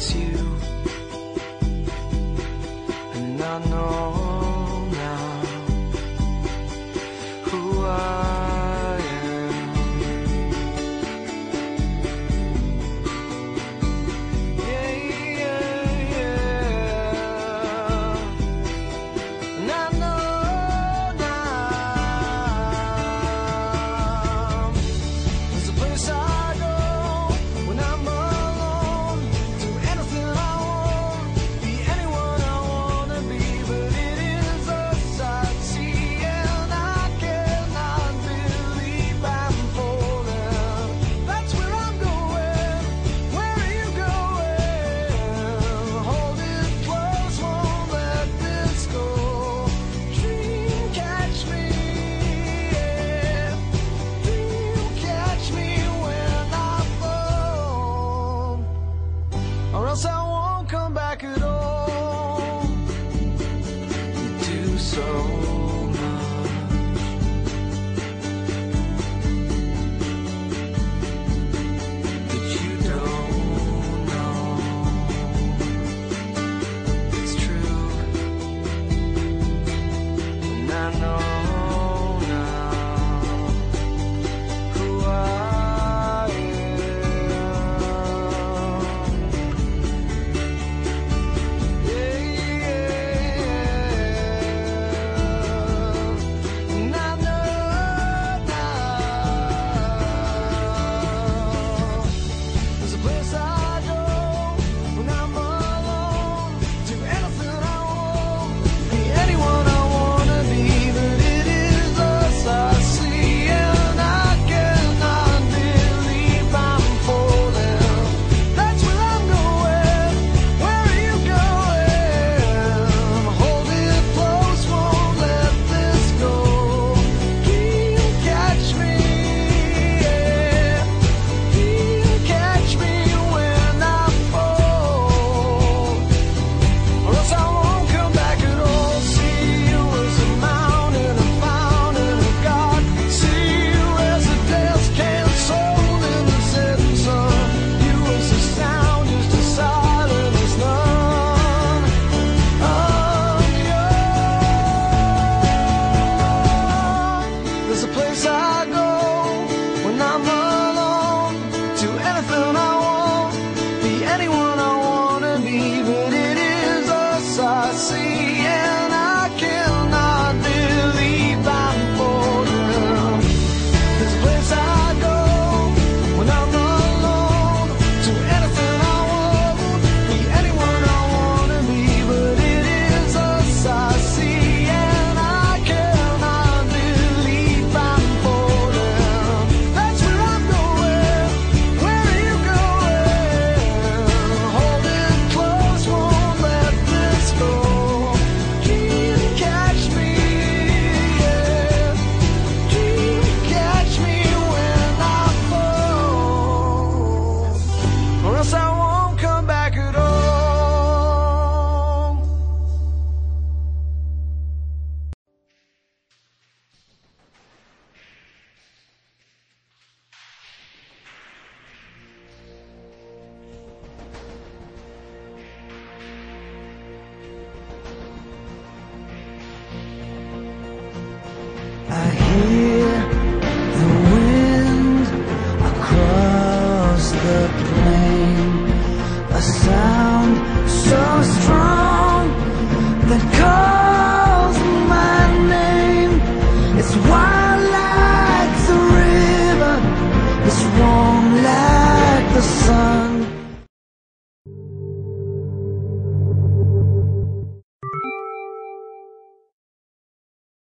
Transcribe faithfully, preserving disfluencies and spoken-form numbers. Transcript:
it's you, and I know now who I am. Yeah, yeah, yeah. And I know now there's a place I go when I'm alone. Do anything I want, be anyone I wanna be, but it is a sight to see, and I cannot believe I'm falling. That's where I'm going. Where are you going? Hold it close, won't let this go. Dream catch me, yeah. Dream catch me when I fall, or else I won't come back at all. You do so much, but you don't know it's true, and I know